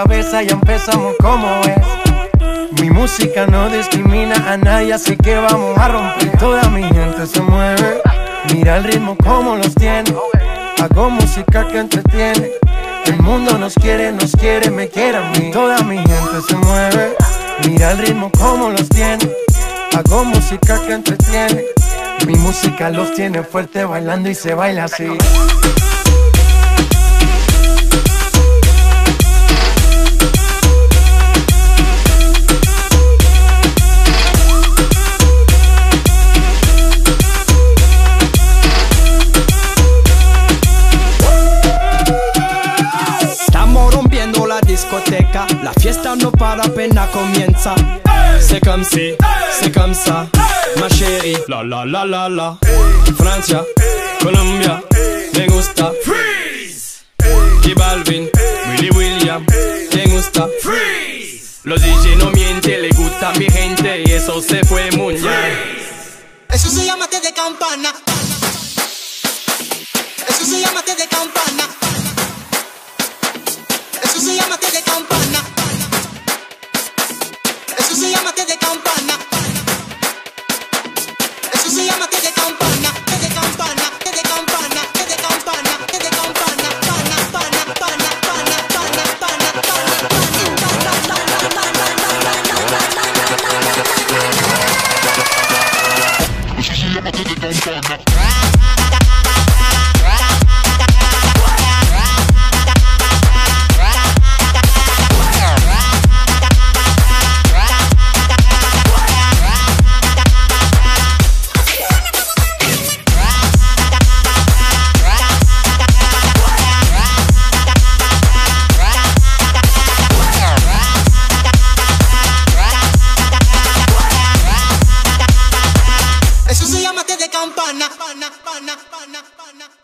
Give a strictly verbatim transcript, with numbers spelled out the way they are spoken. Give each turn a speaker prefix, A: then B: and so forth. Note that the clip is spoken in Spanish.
A: cabeza, ya empezamos como es. Mi música no discrimina a nadie, así que vamos a romper. Toda mi gente se mueve, mira el ritmo como los tiene. Hago música que entretiene. El mundo nos quiere, nos quiere, me quiere a mí. Toda mi gente se mueve, mira el ritmo como los tiene. Hago música que entretiene. Mi música los tiene fuerte bailando y se baila así.
B: Discoteca, la fiesta no para, apenas comienza. C'est comme si, c'est comme ça, ma chérie. La la la la la. Francia, Colombia, me gusta. Freeze. J Balvin, Willy William, me gusta. Freeze. Los D J no mienten, le gusta a mi gente y eso se fue muy bien.
C: Eso se llama té de campana. Eso se llama té de campana. Eso se llama té de campana. Eso se llama té de campana. Eso se llama té de campana. Té de campana, té de campana, té de campana, té de campana. Pana, pana, pana, pana, pana, pana, pana. Eso se llama té de campana. Eso se llama té de campana. Pana, pana, pana, pana.